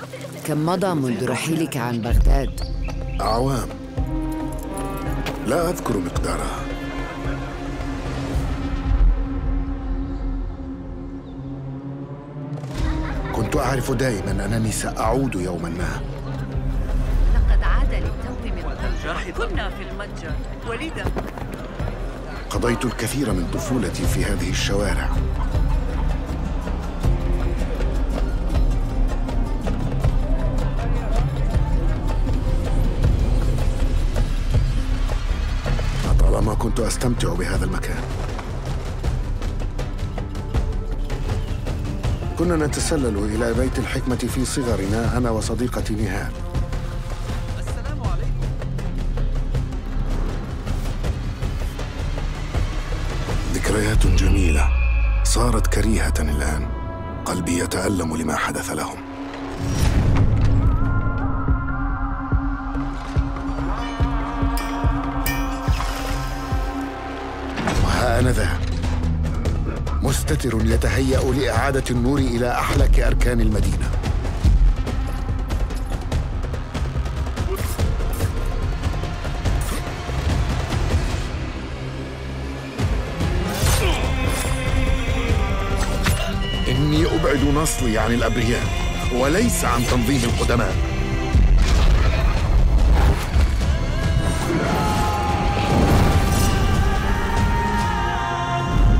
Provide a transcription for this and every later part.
كم مضى منذ رحيلك عن بغداد؟ أعوام، لا أذكر مقدارها. كنت أعرف دائماً أنني سأعود يوماً ما. لقد عاد للتو من قبل. كنا في المتجر وليدا. قضيت الكثير من طفولتي في هذه الشوارع. لطالما كنت أستمتع بهذا المكان. كنا نتسلل إلى بيت الحكمة في صغرنا أنا وصديقتي نهال. السلام عليكم. ذكريات جميلة صارت كريهة الآن. قلبي يتألم لما حدث لهم. وها أنا ذا مستتر يتهيأ لإعادة النور إلى أحلك أركان المدينة. إني أبعد نصلي عن الأبرياء وليس عن تنظيم القدماء.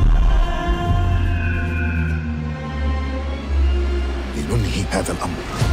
لننهي هذا الأمر.